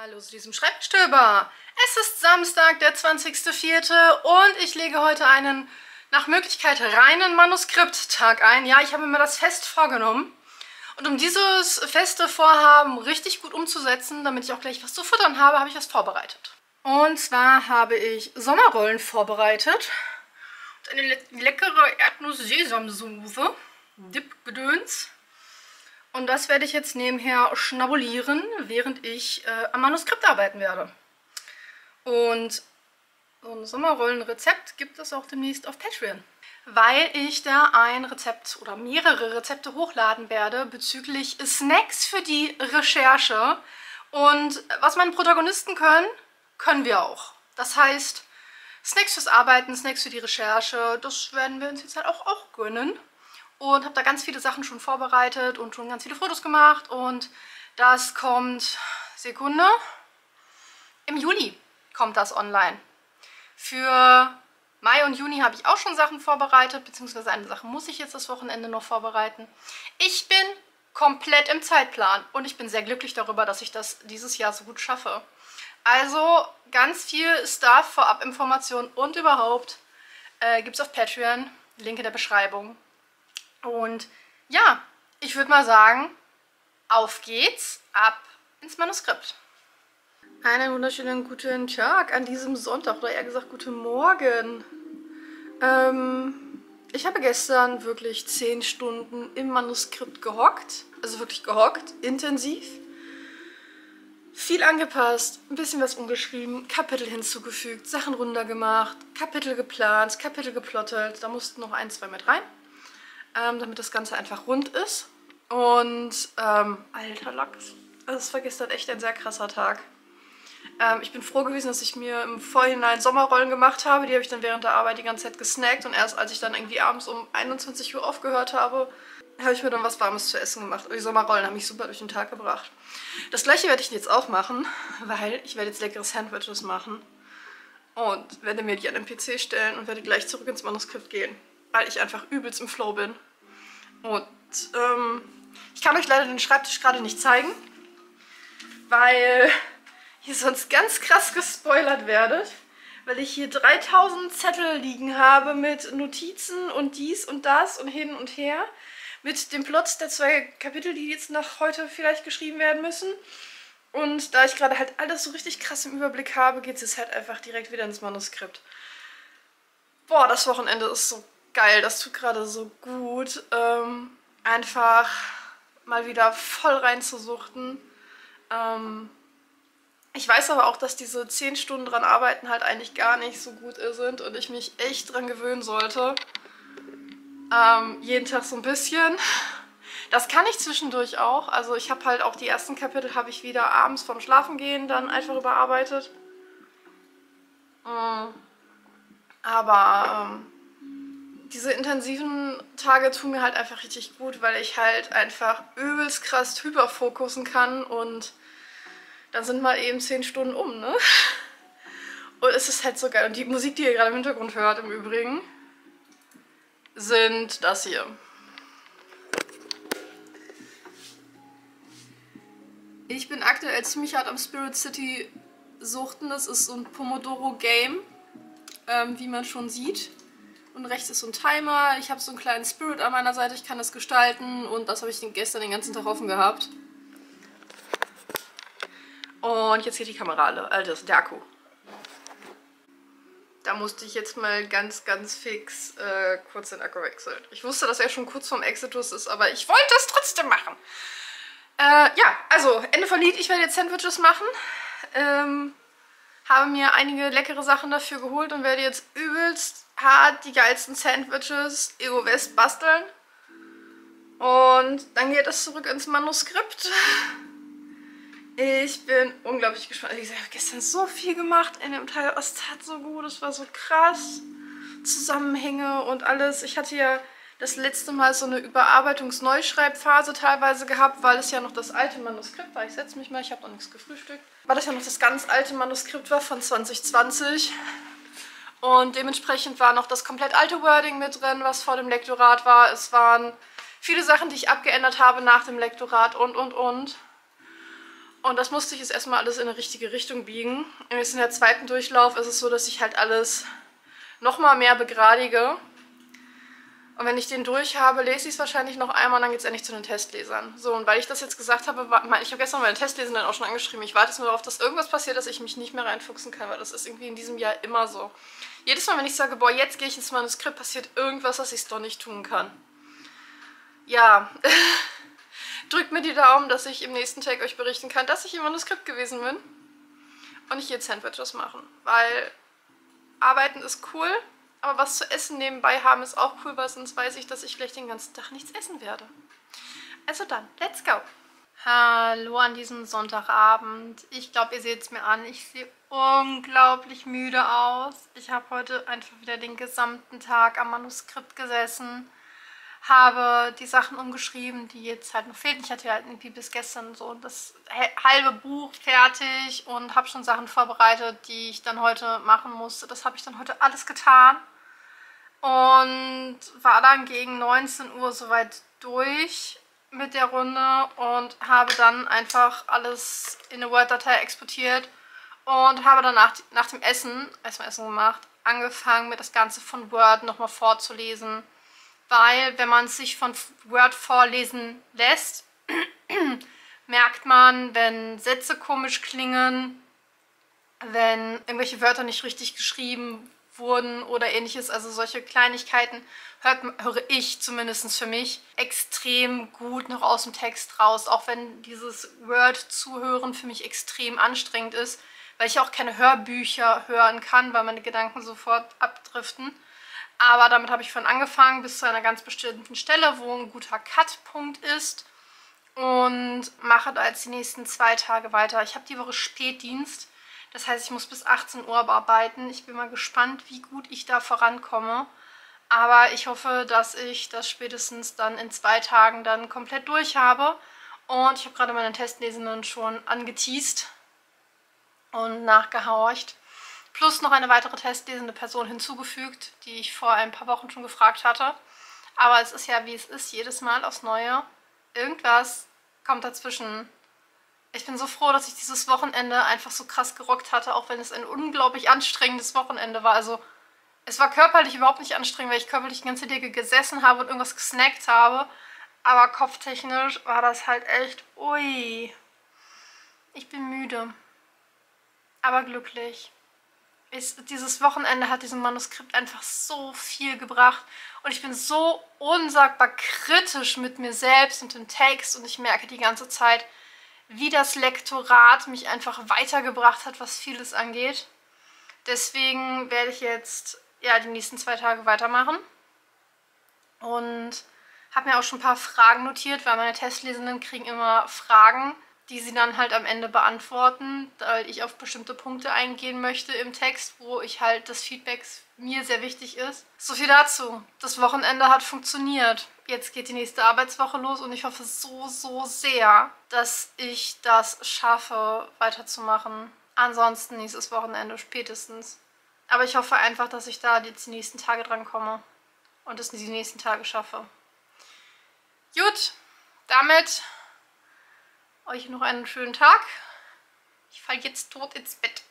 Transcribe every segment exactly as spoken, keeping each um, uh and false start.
Hallo zu diesem Schreibstöber. Es ist Samstag, der zwanzigste vierte und ich lege heute einen nach Möglichkeit reinen Manuskripttag ein. Ja, ich habe mir das fest vorgenommen. Und um dieses feste Vorhaben richtig gut umzusetzen, damit ich auch gleich was zu futtern habe, habe ich was vorbereitet. Und zwar habe ich Sommerrollen vorbereitet. Und eine le leckere Erdnuss-Sesamsoße. Dip-Gedöns. Und das werde ich jetzt nebenher schnabulieren, während ich äh, am Manuskript arbeiten werde. Und so ein Sommerrollenrezept gibt es auch demnächst auf Patreon. Weil ich da ein Rezept oder mehrere Rezepte hochladen werde bezüglich Snacks für die Recherche. Und was meine Protagonisten können, können wir auch. Das heißt, Snacks fürs Arbeiten, Snacks für die Recherche, das werden wir uns jetzt halt auch, auch gönnen. Und habe da ganz viele Sachen schon vorbereitet und schon ganz viele Fotos gemacht. Und das kommt, Sekunde, im Juli kommt das online. Für Mai und Juni habe ich auch schon Sachen vorbereitet, beziehungsweise eine Sache muss ich jetzt das Wochenende noch vorbereiten. Ich bin komplett im Zeitplan und ich bin sehr glücklich darüber, dass ich das dieses Jahr so gut schaffe. Also ganz viel Stuff, Vorab-Informationen und überhaupt äh, gibt es auf Patreon, Link in der Beschreibung. Und ja, ich würde mal sagen, auf geht's, ab ins Manuskript. Einen wunderschönen guten Tag an diesem Sonntag, oder eher gesagt guten Morgen. Ähm, ich habe gestern wirklich zehn Stunden im Manuskript gehockt, also wirklich gehockt, intensiv. Viel angepasst, ein bisschen was umgeschrieben, Kapitel hinzugefügt, Sachen runtergemacht, Kapitel geplant, Kapitel geplottet, da mussten noch ein, zwei mit rein. Ähm, damit das Ganze einfach rund ist. Und, ähm, alter Lachs. Also es war gestern echt ein sehr krasser Tag. Ähm, ich bin froh gewesen, dass ich mir im Vorhinein Sommerrollen gemacht habe. Die habe ich dann während der Arbeit die ganze Zeit gesnackt. Und erst als ich dann irgendwie abends um einundzwanzig Uhr aufgehört habe, habe ich mir dann was Warmes zu essen gemacht. Und die Sommerrollen haben mich super durch den Tag gebracht. Das gleiche werde ich jetzt auch machen, weil ich werde jetzt leckere Sandwiches machen. Und werde mir die an den P C stellen und werde gleich zurück ins Manuskript gehen. Weil ich einfach übelst im Flow bin. Und ähm, ich kann euch leider den Schreibtisch gerade nicht zeigen, weil ihr sonst ganz krass gespoilert werdet. Weil ich hier dreitausend Zettel liegen habe mit Notizen und dies und das und hin und her. Mit dem Plot der zwei Kapitel, die jetzt noch heute vielleicht geschrieben werden müssen. Und da ich gerade halt alles so richtig krass im Überblick habe, geht es jetzt halt einfach direkt wieder ins Manuskript. Boah, das Wochenende ist so geil, das tut gerade so gut, ähm, einfach mal wieder voll reinzusuchten. Ähm, ich weiß aber auch, dass diese zehn Stunden dran arbeiten halt eigentlich gar nicht so gut sind und ich mich echt dran gewöhnen sollte. Ähm, jeden Tag so ein bisschen. Das kann ich zwischendurch auch. Also ich habe halt auch die ersten Kapitel habe ich wieder abends vorm Schlafengehen dann einfach überarbeitet. Ähm, aber ähm, diese intensiven Tage tun mir halt einfach richtig gut, weil ich halt einfach übelst krass hyperfokussen kann und dann sind mal eben zehn Stunden um, ne? Und es ist halt so geil. Und die Musik, die ihr gerade im Hintergrund hört, im Übrigen, sind das hier. Ich bin aktuell ziemlich hart am Spirit City suchten. Das ist so ein Pomodoro-Game, ähm, wie man schon sieht. Und rechts ist so ein Timer. Ich habe so einen kleinen Spirit an meiner Seite. Ich kann das gestalten. Und das habe ich gestern den ganzen Tag offen gehabt. Und jetzt geht die Kamera alle. Also der Akku. Da musste ich jetzt mal ganz, ganz fix äh, kurz den Akku wechseln. Ich wusste, dass er schon kurz vorm Exitus ist, aber ich wollte es trotzdem machen. Äh, ja, also Ende vom Lied. Ich werde jetzt Sandwiches machen. Ähm... Habe mir einige leckere Sachen dafür geholt und werde jetzt übelst hart die geilsten Sandwiches Ego West basteln. Und dann geht es zurück ins Manuskript. Ich bin unglaublich gespannt. Wie gesagt, ich habe gestern so viel gemacht in dem Teil. Es tat so gut, es war so krass. Zusammenhänge und alles. Ich hatte ja das letzte Mal so eine Überarbeitungs-Neuschreibphase teilweise gehabt, weil es ja noch das alte Manuskript war. Ich setze mich mal, ich habe noch nichts gefrühstückt. Weil das ja noch das ganz alte Manuskript war von zwanzig zwanzig. Und dementsprechend war noch das komplett alte Wording mit drin, was vor dem Lektorat war. Es waren viele Sachen, die ich abgeändert habe nach dem Lektorat und, und, und. Und das musste ich jetzt erstmal alles in eine richtige Richtung biegen. Und jetzt in der zweiten Durchlauf ist es so, dass ich halt alles nochmal mehr begradige. Und wenn ich den durch habe, lese ich es wahrscheinlich noch einmal und dann geht es endlich zu den Testlesern. So, und weil ich das jetzt gesagt habe, war, ich habe gestern meine Testlesern auch schon angeschrieben, ich warte jetzt nur darauf, dass irgendwas passiert, dass ich mich nicht mehr reinfuchsen kann, weil das ist irgendwie in diesem Jahr immer so. Jedes Mal, wenn ich sage, boah, jetzt gehe ich ins Manuskript, passiert irgendwas, dass ich es doch nicht tun kann. Ja, drückt mir die Daumen, dass ich im nächsten Tag euch berichten kann, dass ich im Manuskript gewesen bin und nicht jetzt Sandwiches machen, weil Arbeiten ist cool. Aber was zu essen nebenbei haben ist auch cool, weil sonst weiß ich, dass ich vielleicht den ganzen Tag nichts essen werde. Also dann, let's go! Hallo an diesem Sonntagabend. Ich glaube, ihr seht es mir an. Ich sehe unglaublich müde aus. Ich habe heute einfach wieder den gesamten Tag am Manuskript gesessen. Habe die Sachen umgeschrieben, die jetzt halt noch fehlten. Ich hatte ja halt irgendwie bis gestern so das halbe Buch fertig und habe schon Sachen vorbereitet, die ich dann heute machen musste. Das habe ich dann heute alles getan. Und war dann gegen neunzehn Uhr soweit durch mit der Runde und habe dann einfach alles in eine Word-Datei exportiert und habe dann nach, nach dem Essen, erstmal Essen gemacht, angefangen, mir das Ganze von Word nochmal vorzulesen. Weil, wenn man es sich von Word vorlesen lässt, merkt man, wenn Sätze komisch klingen, wenn irgendwelche Wörter nicht richtig geschrieben wurden oder ähnliches, also solche Kleinigkeiten, hört, höre ich zumindest für mich extrem gut noch aus dem Text raus, auch wenn dieses Word-Zuhören für mich extrem anstrengend ist, weil ich auch keine Hörbücher hören kann, weil meine Gedanken sofort abdriften. Aber damit habe ich von angefangen bis zu einer ganz bestimmten Stelle, wo ein guter Cut-Punkt ist und mache da jetzt die nächsten zwei Tage weiter. Ich habe die Woche Spätdienst. Das heißt, ich muss bis achtzehn Uhr bearbeiten. Ich bin mal gespannt, wie gut ich da vorankomme. Aber ich hoffe, dass ich das spätestens dann in zwei Tagen dann komplett durch habe. Und ich habe gerade meine Testlesenden schon angeteast und nachgehorcht. Plus noch eine weitere testlesende Person hinzugefügt, die ich vor ein paar Wochen schon gefragt hatte. Aber es ist ja, wie es ist, jedes Mal aufs Neue. Irgendwas kommt dazwischen. Ich bin so froh, dass ich dieses Wochenende einfach so krass gerockt hatte, auch wenn es ein unglaublich anstrengendes Wochenende war. Also es war körperlich überhaupt nicht anstrengend, weil ich körperlich die ganze Tage gesessen habe und irgendwas gesnackt habe. Aber kopftechnisch war das halt echt, ui. Ich bin müde, aber glücklich. Ist, dieses Wochenende hat diesem Manuskript einfach so viel gebracht. Und ich bin so unsagbar kritisch mit mir selbst und dem Text. Und ich merke die ganze Zeit, wie das Lektorat mich einfach weitergebracht hat, was vieles angeht. Deswegen werde ich jetzt ja die nächsten zwei Tage weitermachen. Und habe mir auch schon ein paar Fragen notiert, weil meine Testlesenden kriegen immer Fragen, die sie dann halt am Ende beantworten, weil ich auf bestimmte Punkte eingehen möchte im Text, wo ich halt das Feedback mir sehr wichtig ist. So viel dazu. Das Wochenende hat funktioniert. Jetzt geht die nächste Arbeitswoche los und ich hoffe so, so sehr, dass ich das schaffe, weiterzumachen. Ansonsten nächstes Wochenende spätestens. Aber ich hoffe einfach, dass ich da jetzt die nächsten Tage dran komme und es die nächsten Tage schaffe. Gut, damit euch noch einen schönen Tag. Ich falle jetzt tot ins Bett.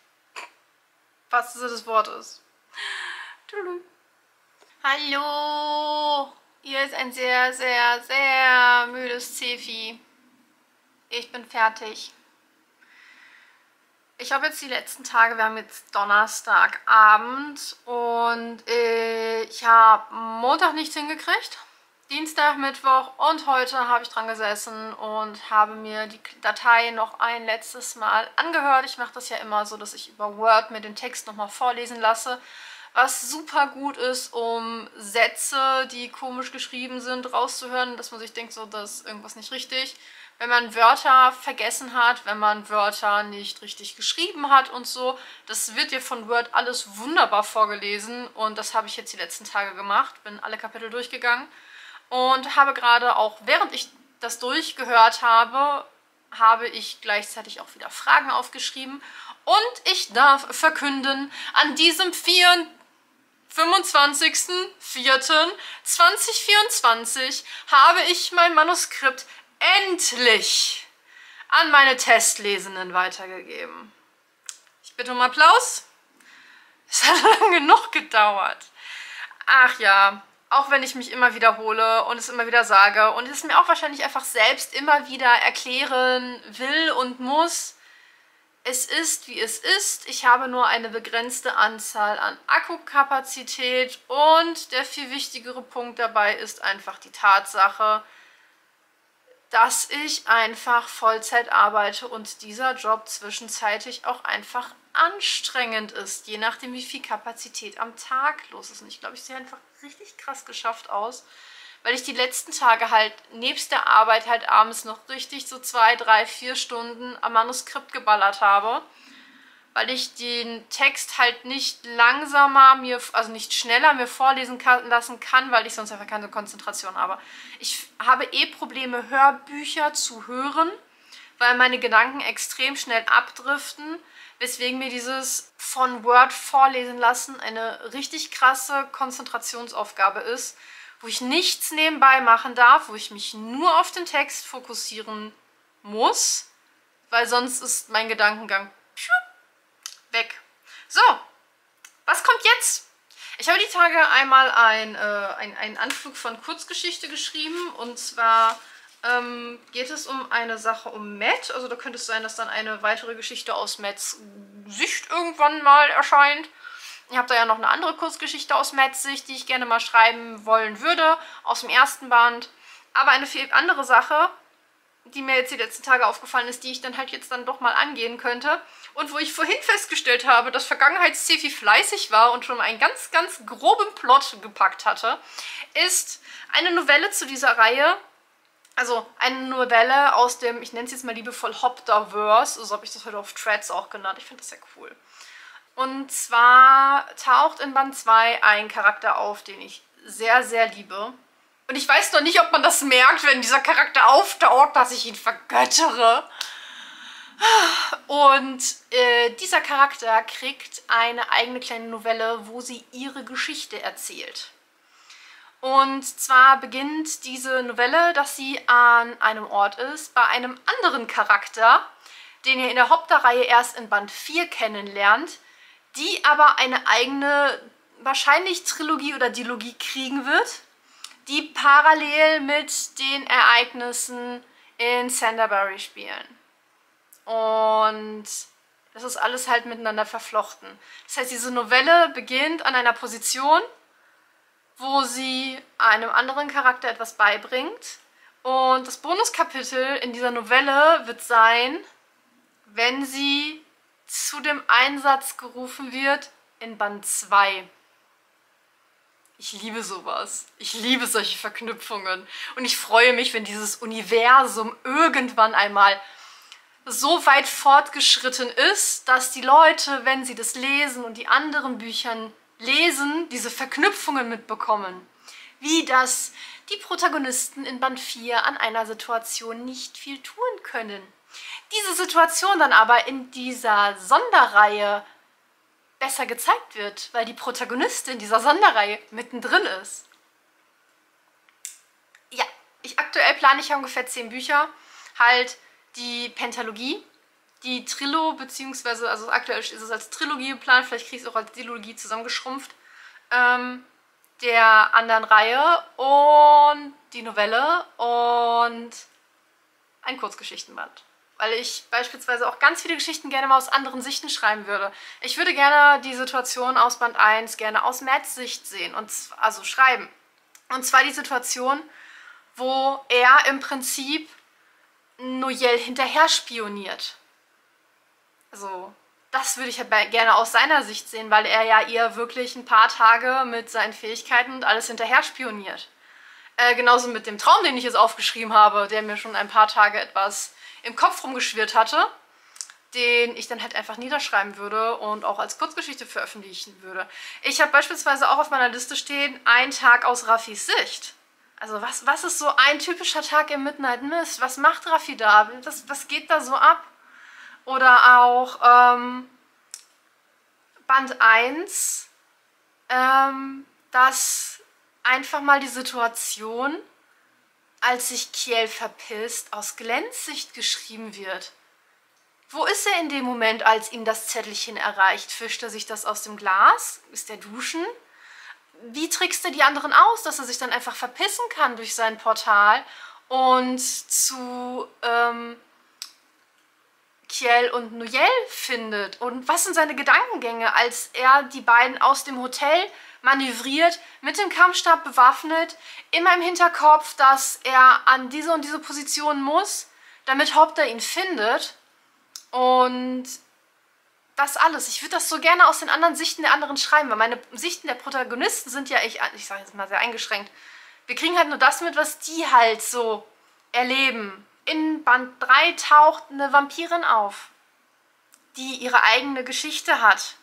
Was das des Wortes. Tschüss. Hallo. Hier ist ein sehr, sehr, sehr müdes Zefi. Ich bin fertig. Ich habe jetzt die letzten Tage, wir haben jetzt Donnerstagabend und ich habe Montag nichts hingekriegt. Dienstag, Mittwoch und heute habe ich dran gesessen und habe mir die Datei noch ein letztes Mal angehört. Ich mache das ja immer so, dass ich über Word mir den Text nochmal vorlesen lasse, was super gut ist, um Sätze, die komisch geschrieben sind, rauszuhören, dass man sich denkt, so, das ist irgendwas nicht richtig. Wenn man Wörter vergessen hat, wenn man Wörter nicht richtig geschrieben hat und so, das wird dir von Word alles wunderbar vorgelesen und das habe ich jetzt die letzten Tage gemacht, bin alle Kapitel durchgegangen. Und habe gerade auch, während ich das durchgehört habe, habe ich gleichzeitig auch wieder Fragen aufgeschrieben. Und ich darf verkünden, an diesem fünfundzwanzigsten vierten zweitausendvierundzwanzig habe ich mein Manuskript endlich an meine Testlesenden weitergegeben. Ich bitte um Applaus. Es hat lang genug gedauert. Ach ja, auch wenn ich mich immer wiederhole und es immer wieder sage und es mir auch wahrscheinlich einfach selbst immer wieder erklären will und muss, es ist, wie es ist. Ich habe nur eine begrenzte Anzahl an Akkukapazität und der viel wichtigere Punkt dabei ist einfach die Tatsache, dass ich einfach Vollzeit arbeite und dieser Job zwischenzeitlich auch einfach anstrengend ist, je nachdem, wie viel Kapazität am Tag los ist. Und ich glaube, ich sehe einfach richtig krass geschafft aus, weil ich die letzten Tage halt nebst der Arbeit halt abends noch richtig so zwei, drei, vier Stunden am Manuskript geballert habe, weil ich den Text halt nicht langsamer, mir, also nicht schneller mir vorlesen kann, lassen kann, weil ich sonst einfach keine Konzentration habe. Ich habe eh Probleme, Hörbücher zu hören, weil meine Gedanken extrem schnell abdriften, weswegen mir dieses von Word vorlesen lassen eine richtig krasse Konzentrationsaufgabe ist, wo ich nichts nebenbei machen darf, wo ich mich nur auf den Text fokussieren muss, weil sonst ist mein Gedankengang weg. So, was kommt jetzt? Ich habe die Tage einmal ein, äh, ein, einen Anflug von Kurzgeschichte geschrieben und zwar ähm, geht es um eine Sache um Matt. Also da könnte es sein, dass dann eine weitere Geschichte aus Matts Sicht irgendwann mal erscheint. Ich habe da ja noch eine andere Kurzgeschichte aus Matts Sicht, die ich gerne mal schreiben wollen würde, aus dem ersten Band. Aber eine viel andere Sache, die mir jetzt die letzten Tage aufgefallen ist, die ich dann halt jetzt dann doch mal angehen könnte. Und wo ich vorhin festgestellt habe, dass Vergangenheits-Cefi fleißig war und schon einen ganz, ganz groben Plot gepackt hatte, ist eine Novelle zu dieser Reihe, also eine Novelle aus dem, ich nenne es jetzt mal liebevoll Hopterverse, so habe ich das heute auf Threads auch genannt, ich finde das sehr cool. Und zwar taucht in Band zwei ein Charakter auf, den ich sehr, sehr liebe. Und ich weiß noch nicht, ob man das merkt, wenn dieser Charakter auftaucht, dass ich ihn vergöttere. Und äh, dieser Charakter kriegt eine eigene kleine Novelle, wo sie ihre Geschichte erzählt. Und zwar beginnt diese Novelle, dass sie an einem Ort ist, bei einem anderen Charakter, den ihr in der Hauptreihe erst in Band vier kennenlernt, die aber eine eigene, wahrscheinlich Trilogie oder Dilogie kriegen wird, die parallel mit den Ereignissen in Sanderbury spielen. Und das ist alles halt miteinander verflochten. Das heißt, diese Novelle beginnt an einer Position, wo sie einem anderen Charakter etwas beibringt. Und das Bonuskapitel in dieser Novelle wird sein, wenn sie zu dem Einsatz gerufen wird in Band zwei. Ich liebe sowas. Ich liebe solche Verknüpfungen. Und ich freue mich, wenn dieses Universum irgendwann einmal so weit fortgeschritten ist, dass die Leute, wenn sie das lesen und die anderen Büchern lesen, diese Verknüpfungen mitbekommen. Wie das die Protagonisten in Band vier an einer Situation nicht viel tun können. Diese Situation dann aber in dieser Sonderreihe besser gezeigt wird, weil die Protagonistin dieser Sonderreihe mittendrin ist. Ja, ich aktuell plane ich ja ungefähr zehn Bücher, halt die Pentalogie, die Trilo, beziehungsweise, also aktuell ist es als Trilogie geplant, vielleicht kriege ich es auch als Dilogie zusammengeschrumpft, ähm, der anderen Reihe und die Novelle und ein Kurzgeschichtenband. Weil ich beispielsweise auch ganz viele Geschichten gerne mal aus anderen Sichten schreiben würde. Ich würde gerne die Situation aus Band eins gerne aus Matts Sicht sehen, und also schreiben. Und zwar die Situation, wo er im Prinzip Noelle hinterher spioniert. Also das würde ich halt gerne aus seiner Sicht sehen, weil er ja ihr wirklich ein paar Tage mit seinen Fähigkeiten und alles hinterher spioniert. Äh, genauso mit dem Traum, den ich jetzt aufgeschrieben habe, der mir schon ein paar Tage etwas im Kopf rumgeschwirrt hatte, den ich dann halt einfach niederschreiben würde und auch als Kurzgeschichte veröffentlichen würde. Ich habe beispielsweise auch auf meiner Liste stehen, ein Tag aus Raffis Sicht. Also was, was ist so ein typischer Tag im Midnight Mist? Was macht Raffi da? Das, was geht da so ab? Oder auch ähm, Band eins, ähm, dass einfach mal die Situation als sich Kiel verpisst, aus Glens Sicht geschrieben wird. Wo ist er in dem Moment, als ihm das Zettelchen erreicht? Fischt er sich das aus dem Glas? Ist er duschen? Wie trickst er die anderen aus, dass er sich dann einfach verpissen kann durch sein Portal und zu ähm, Kiel und Noelle findet? Und was sind seine Gedankengänge, als er die beiden aus dem Hotel manövriert, mit dem Kampfstab bewaffnet, immer im Hinterkopf, dass er an diese und diese Position muss, damit Hopter ihn findet? Und das alles. Ich würde das so gerne aus den anderen Sichten der anderen schreiben, weil meine Sichten der Protagonisten sind ja echt, ich sage jetzt mal sehr eingeschränkt. Wir kriegen halt nur das mit, was die halt so erleben. In Band drei taucht eine Vampirin auf, die ihre eigene Geschichte hat.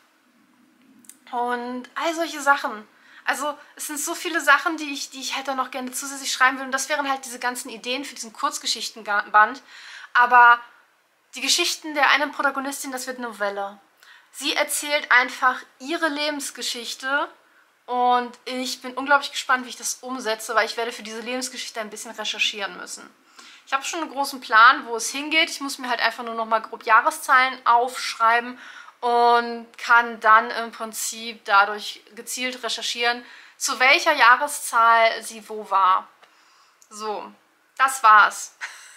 Und all solche Sachen. Also es sind so viele Sachen, die ich, die ich halt dann noch gerne zusätzlich schreiben will. Und das wären halt diese ganzen Ideen für diesen Kurzgeschichtenband. Aber die Geschichten der einen Protagonistin, das wird Novelle. Sie erzählt einfach ihre Lebensgeschichte und ich bin unglaublich gespannt, wie ich das umsetze, weil ich werde für diese Lebensgeschichte ein bisschen recherchieren müssen. Ich habe schon einen großen Plan, wo es hingeht. Ich muss mir halt einfach nur noch mal grob Jahreszahlen aufschreiben und kann dann im Prinzip dadurch gezielt recherchieren, zu welcher Jahreszahl sie wo war. So, das war's.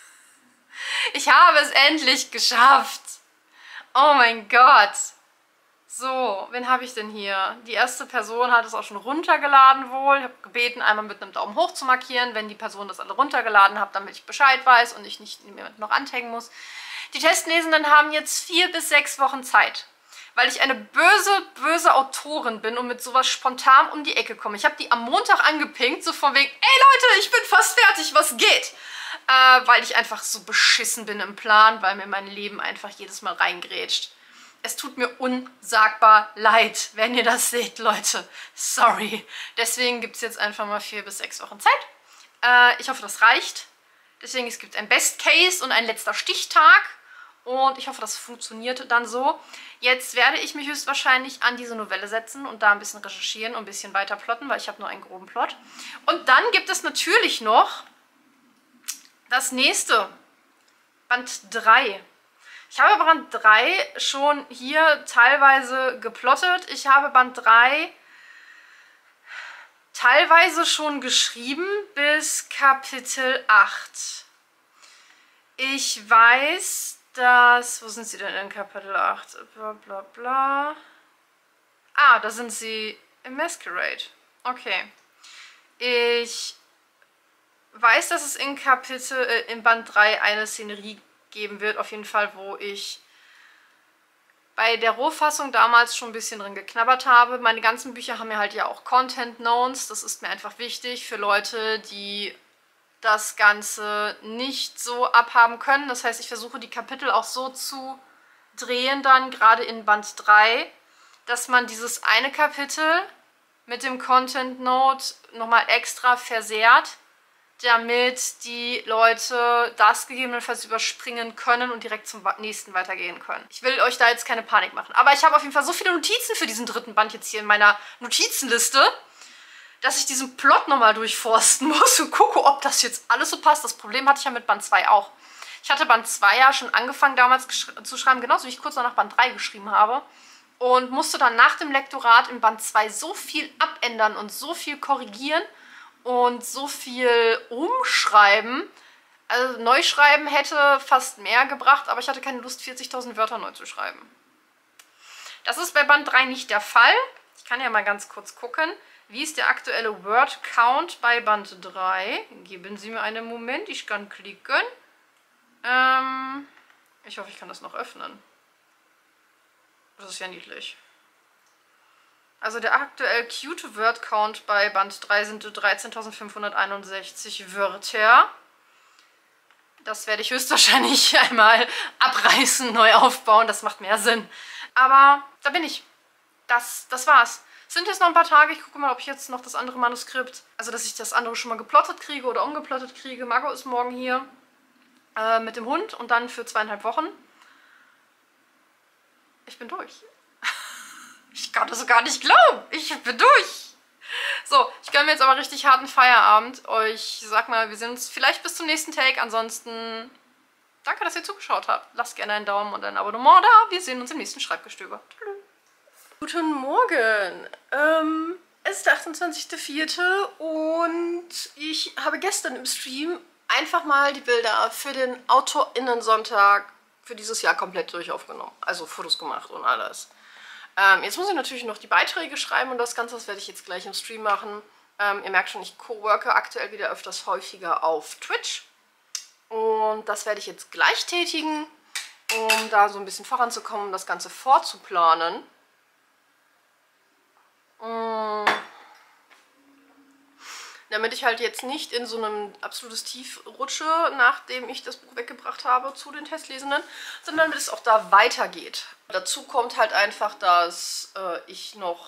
Ich habe es endlich geschafft. Oh mein Gott. So, wen habe ich denn hier? Die erste Person hat es auch schon runtergeladen wohl. Ich habe gebeten, einmal mit einem Daumen hoch zu markieren, wenn die Person das alle runtergeladen hat, damit ich Bescheid weiß und ich nicht jemand noch anhängen muss. Die Testlesenden haben jetzt vier bis sechs Wochen Zeit, weil ich eine böse, böse Autorin bin und mit sowas spontan um die Ecke komme. Ich habe die am Montag angepinkt, so von wegen, ey Leute, ich bin fast fertig, was geht? Äh, weil ich einfach so beschissen bin im Plan, weil mir mein Leben einfach jedes Mal reingrätscht. Es tut mir unsagbar leid, wenn ihr das seht, Leute. Sorry. Deswegen gibt es jetzt einfach mal vier bis sechs Wochen Zeit. Äh, ich hoffe, das reicht. Deswegen, es gibt ein Best Case und ein letzter Stichtag. Und ich hoffe, das funktioniert dann so. Jetzt werde ich mich höchstwahrscheinlich an diese Novelle setzen und da ein bisschen recherchieren und ein bisschen weiter plotten, weil ich habe nur einen groben Plot. Und dann gibt es natürlich noch das nächste, Band drei. Ich habe Band drei schon hier teilweise geplottet. Ich habe Band drei teilweise schon geschrieben bis Kapitel acht. Ich weiß, dass... Wo sind sie denn in Kapitel acht? Bla bla bla. Ah, da sind sie im Masquerade. Okay. Ich weiß, dass es in Kapitel, äh, in Band drei eine Szenerie geben wird, auf jeden Fall, wo ich bei der Rohfassung damals schon ein bisschen drin geknabbert habe. Meine ganzen Bücher haben ja halt ja auch Content Knowns. Das ist mir einfach wichtig für Leute, die das Ganze nicht so abhaben können. Das heißt, ich versuche die Kapitel auch so zu drehen dann, gerade in Band drei, dass man dieses eine Kapitel mit dem Content Note nochmal extra versehrt, damit die Leute das gegebenenfalls überspringen können und direkt zum nächsten weitergehen können. Ich will euch da jetzt keine Panik machen. Aber ich habe auf jeden Fall so viele Notizen für diesen dritten Band jetzt hier in meiner Notizenliste, dass ich diesen Plot nochmal durchforsten muss und gucke, ob das jetzt alles so passt. Das Problem hatte ich ja mit Band zwei auch. Ich hatte Band zwei ja schon angefangen damals zu schreiben, genauso wie ich kurz danach Band drei geschrieben habe. Und musste dann nach dem Lektorat in Band zwei so viel abändern und so viel korrigieren und so viel umschreiben. Also neu schreiben hätte fast mehr gebracht, aber ich hatte keine Lust, vierzigtausend Wörter neu zu schreiben. Das ist bei Band drei nicht der Fall. Ich kann ja mal ganz kurz gucken. Wie ist der aktuelle Word Count bei Band drei? Geben Sie mir einen Moment, ich kann klicken. Ähm, ich hoffe, ich kann das noch öffnen. Das ist ja niedlich. Also der aktuell cute Word Count bei Band drei sind dreizehntausendfünfhunderteinundsechzig Wörter. Das werde ich höchstwahrscheinlich einmal abreißen, neu aufbauen. Das macht mehr Sinn. Aber da bin ich. Das, das war's. Es sind jetzt noch ein paar Tage. Ich gucke mal, ob ich jetzt noch das andere Manuskript, also dass ich das andere schon mal geplottet kriege oder ungeplottet kriege. Margot ist morgen hier äh, mit dem Hund und dann für zweieinhalb Wochen. Ich bin durch. Ich kann das gar nicht glauben. Ich bin durch. So, ich gönne mir jetzt aber richtig harten Feierabend. Ich sag mal, wir sehen uns vielleicht bis zum nächsten Take. Ansonsten danke, dass ihr zugeschaut habt. Lasst gerne einen Daumen und ein Abonnement da. Wir sehen uns im nächsten Schreibgestöber. Tschüss. Guten Morgen. Ähm, es ist der achtundzwanzigste vierte und ich habe gestern im Stream einfach mal die Bilder für den AutorInnen-Sonntag für dieses Jahr komplett durch aufgenommen. Also Fotos gemacht und alles. Ähm, jetzt muss ich natürlich noch die Beiträge schreiben und das Ganze, das werde ich jetzt gleich im Stream machen. Ähm, ihr merkt schon, ich co-worke aktuell wieder öfters häufiger auf Twitch. Und das werde ich jetzt gleich tätigen, um da so ein bisschen voranzukommen, um das Ganze vorzuplanen. Ähm, damit ich halt jetzt nicht in so einem absolutes Tief rutsche, nachdem ich das Buch weggebracht habe zu den Testlesenden, sondern damit es auch da weitergeht. Dazu kommt halt einfach, dass äh, ich noch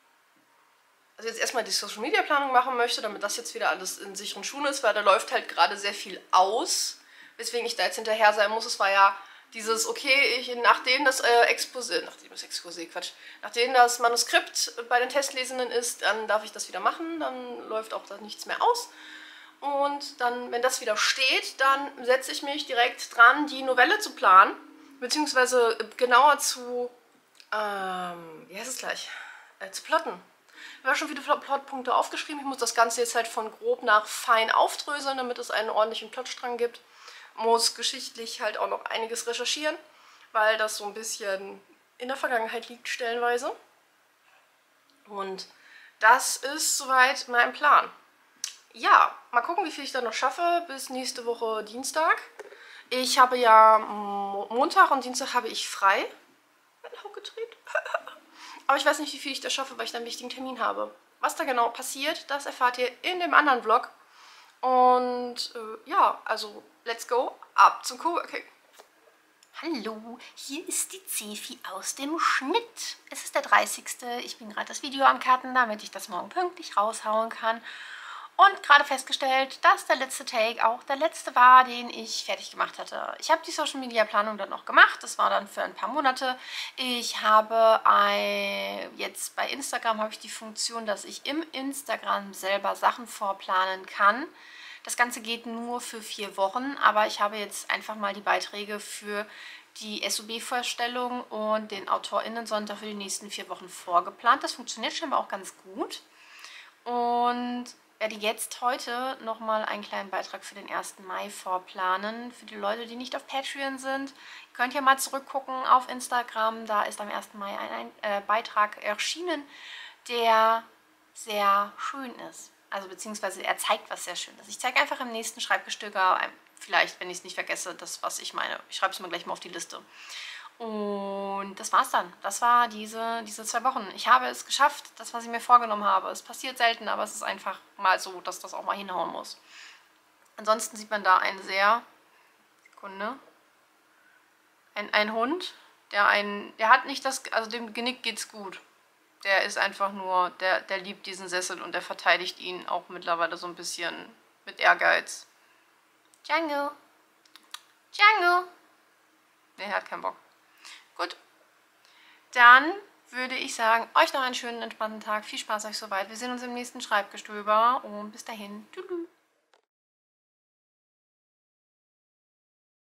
also jetzt erstmal die Social Media Planung machen möchte, damit das jetzt wieder alles in sicheren Schuhen ist, weil da läuft halt gerade sehr viel aus, weswegen ich da jetzt hinterher sein muss. Es war ja dieses, okay, ich, nachdem das äh, Exposé, nachdem das Exposé, Quatsch, nachdem das Manuskript bei den Testlesenden ist, dann darf ich das wieder machen, dann läuft auch da nichts mehr aus. Und dann, wenn das wieder steht, dann setze ich mich direkt dran, die Novelle zu planen, beziehungsweise genauer zu, ähm, wie heißt es gleich, äh, zu plotten. Ich habe schon viele Plotpunkte aufgeschrieben, ich muss das Ganze jetzt halt von grob nach fein aufdröseln, damit es einen ordentlichen Plotstrang gibt. Muss geschichtlich halt auch noch einiges recherchieren, weil das so ein bisschen in der Vergangenheit liegt stellenweise. Und das ist soweit mein Plan. Ja, mal gucken, wie viel ich dann noch schaffe bis nächste Woche Dienstag. Ich habe ja Mo Montag und Dienstag habe ich frei. Lau gedreht. Aber ich weiß nicht, wie viel ich da schaffe, weil ich da einen wichtigen Termin habe. Was da genau passiert, das erfahrt ihr in dem anderen Vlog. Und äh, ja, also let's go, ab zum Coworking. Hallo, hier ist die Zefi aus dem Schnitt. Es ist der dreißigste Ich bin gerade das Video am Cutten, damit ich das morgen pünktlich raushauen kann. Und gerade festgestellt, dass der letzte Take auch der letzte war, den ich fertig gemacht hatte. Ich habe die Social Media Planung dann noch gemacht. Das war dann für ein paar Monate. Ich habe ein, jetzt bei Instagram habe ich die Funktion, dass ich im Instagram selber Sachen vorplanen kann. Das Ganze geht nur für vier Wochen, aber ich habe jetzt einfach mal die Beiträge für die S U B-Vorstellung und den AutorInnen-Sonntag für die nächsten vier Wochen vorgeplant. Das funktioniert scheinbar auch ganz gut. Und werde jetzt heute nochmal einen kleinen Beitrag für den ersten Mai vorplanen. Für die Leute, die nicht auf Patreon sind, ihr könnt ja mal zurückgucken auf Instagram. Da ist am ersten Mai ein, ein äh, Beitrag erschienen, der sehr schön ist. Also beziehungsweise er zeigt was sehr Schönes. Ich zeige einfach im nächsten Schreibgestöber, vielleicht, wenn ich es nicht vergesse, das, was ich meine. Ich schreibe es mir gleich mal auf die Liste. Und das war's dann. Das war diese, diese zwei Wochen. Ich habe es geschafft, das, was ich mir vorgenommen habe. Es passiert selten, aber es ist einfach mal so, dass das auch mal hinhauen muss. Ansonsten sieht man da einen sehr, Sekunde, ein, ein Hund, der einen, der hat nicht das, also dem Genick geht's gut. Der ist einfach nur, der, der liebt diesen Sessel und der verteidigt ihn auch mittlerweile so ein bisschen mit Ehrgeiz. Django. Django. Nee, er hat keinen Bock. Gut. Dann würde ich sagen, euch noch einen schönen, entspannten Tag. Viel Spaß euch soweit. Wir sehen uns im nächsten Schreibgestöber und bis dahin. Tschüss.